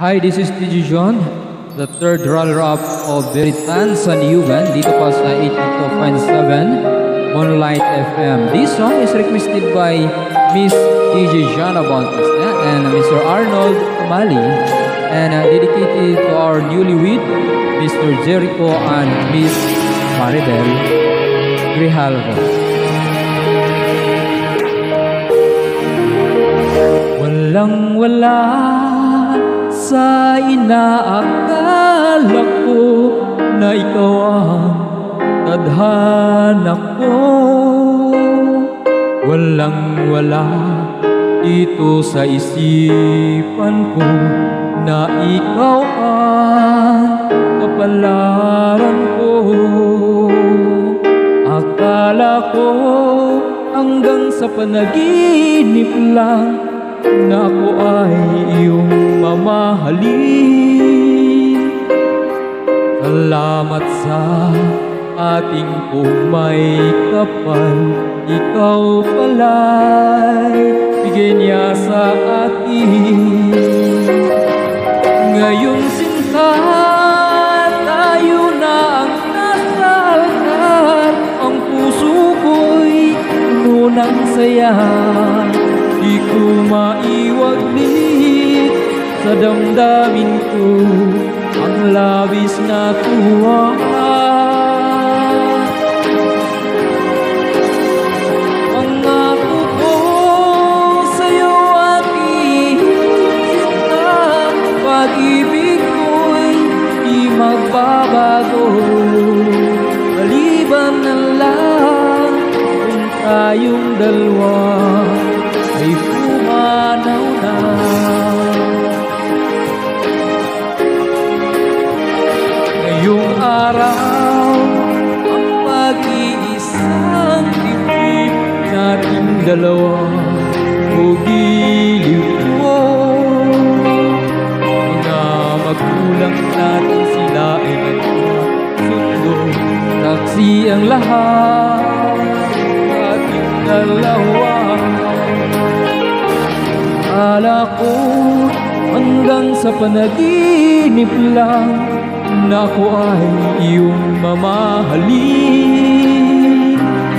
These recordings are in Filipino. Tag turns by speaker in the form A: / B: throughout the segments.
A: Hi, this is TG John, the third runner-up of Beritan Saniyugan dito pa sa 82.7 Moonlight FM. This song is requested by Miss TG Jana Bautista and Mr. Arnold Kamali and dedicated to our newlywed Mr. Jericho and Miss Maribel Grijalvo. Walang-wala sa inaakala ko na ikaw ang tadhana ko. Walang-wala dito sa isipan ko na ikaw ang kapalaran ko. Akala ko hanggang sa panaginip lang na ako ay iyong mamahalin. Salamat sa ating may kapal, ikaw pala'y bigay niya sa atin. Ngayong sinta, tayo na ang nasa altar. Ang puso ko'y puno ng saya, di ko maiwaglit sa damdamin ko ang labis na tuwa. Pangako ko sa'yo aking sinta, pag-ibig ko'y di magbabago. Maliban na lang kung tayong dalawa ay pumanaw na. Ngayong araw, ang pag-iisang dibdib nating dalawa o giliw ko. Mga magulang natin sila ay nagsundo, saksi ang lahat ating dalawa. Akala ko hanggang sa panaginip lang na ako ay iyong mamahalin.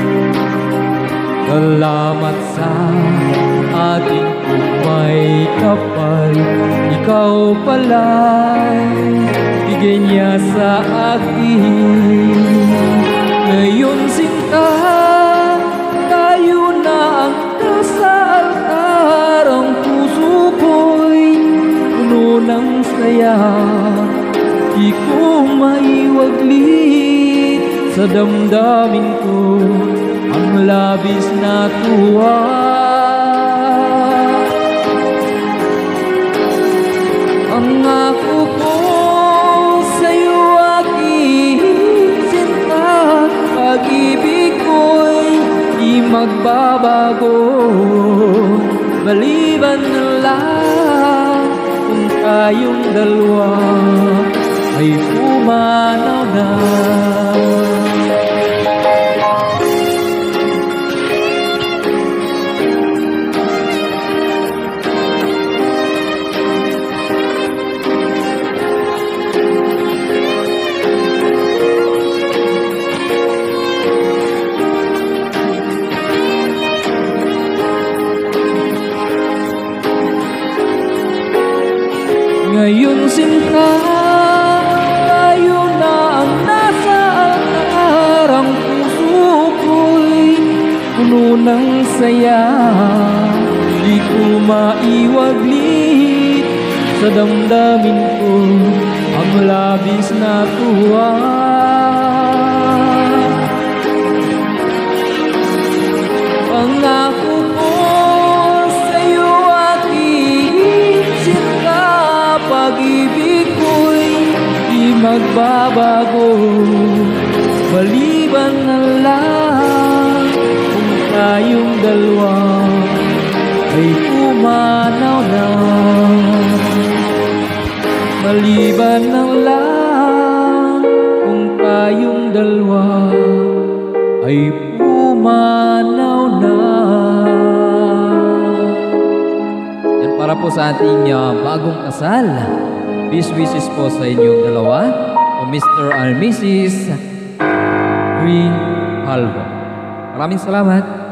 A: Salamat sa ating may kapal, ikaw pala'y bigay niya sa akin. Ngayon sinta, tayo na ang nasa altar. Ang puso ko'y puno ng saya, di ko maiwaglit sa damdamin ko ang labis na tuwa. Ang ako ko sa'yo aking sinta, pag-ibig ko'y di magbabago. Maliban na lang kung tayong dalawa ay pumanaw na. Ngayon sinta, tayo na ang nasa altar. Ang puso ko'y puno ng saya, di ko maiwaglit sa damdamin ko ang labis na tuwa. Pangako ko sa'yo aking sinta, pag-ibig ko'y di magbabago. Maliban na lang kung tayong dalawa ay pumanaw na. Maliban na lang kung tayong dalawa ay pumanaw na. Yan para po sa ating bagong kasal. Peace wishes po sa inyong dalawa, o Mr. and Mrs. Green Halvo. Maraming salamat.